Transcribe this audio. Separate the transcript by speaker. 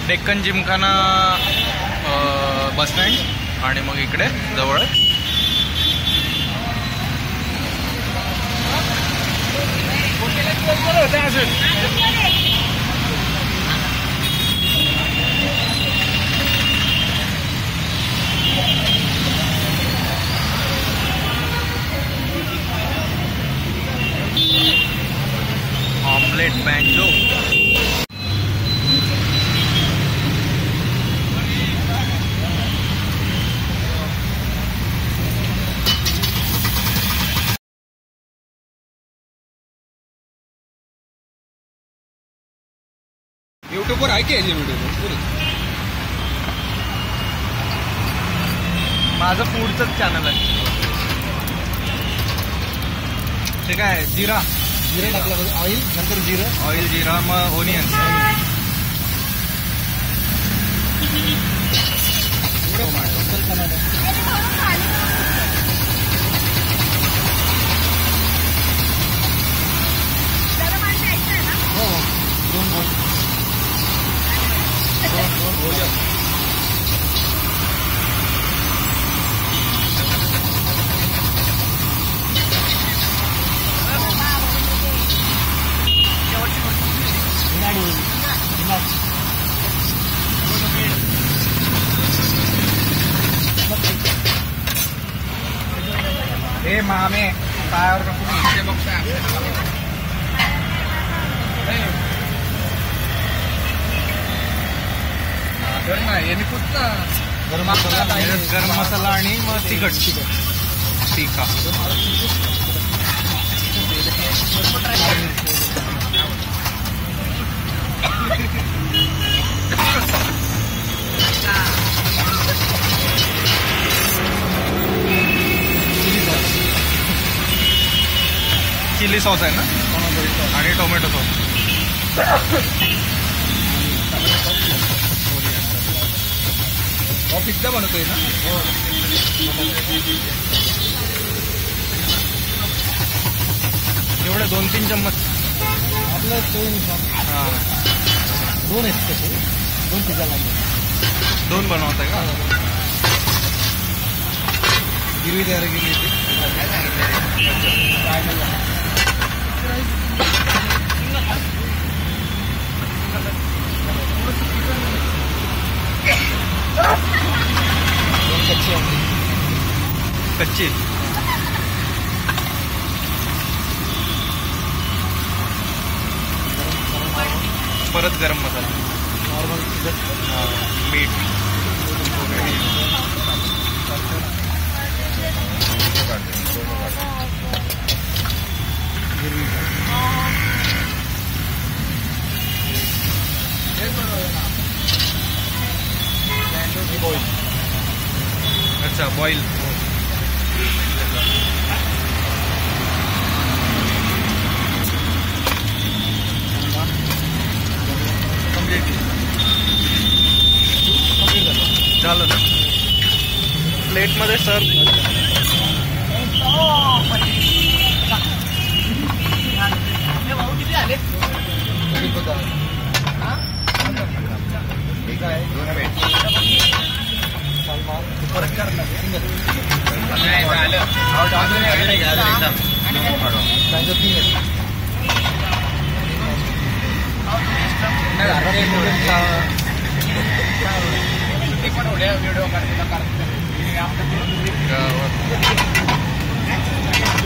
Speaker 1: Deccan Gymkhana bus stand आणि मग इकडे जवळच ऑमलेट बँजो.
Speaker 2: यूट्यूबवर आहे की व्हिडिओ.
Speaker 1: माझं फूडचंच चॅनल आहे. ते काय जिरा
Speaker 2: टाकलं ऑइल नंतर
Speaker 1: ऑइल जिरा मग ओनियन्स.
Speaker 2: हे मामे पायावर कसं बघता यांनी कुठला गरम
Speaker 1: मसाला आणि मग तिखट तिखा. चिली सॉस आहे ना आणि टोमॅटो सॉस.
Speaker 2: पिझ्झा बनवतोय ना.
Speaker 1: एवढे 2-3 चम्मच
Speaker 2: आपलं दोन आहेत तसे. 2 पिझ्झा लागले.
Speaker 1: 2 बनवताय का.
Speaker 2: गिरवी तयार केली होती.
Speaker 1: कच्ची परत गरम मसाला
Speaker 2: नॉर्मल
Speaker 1: मीठ अच्छा बॉईल. झालं ना. प्लेटमध्ये सर्व. व्हिडिओ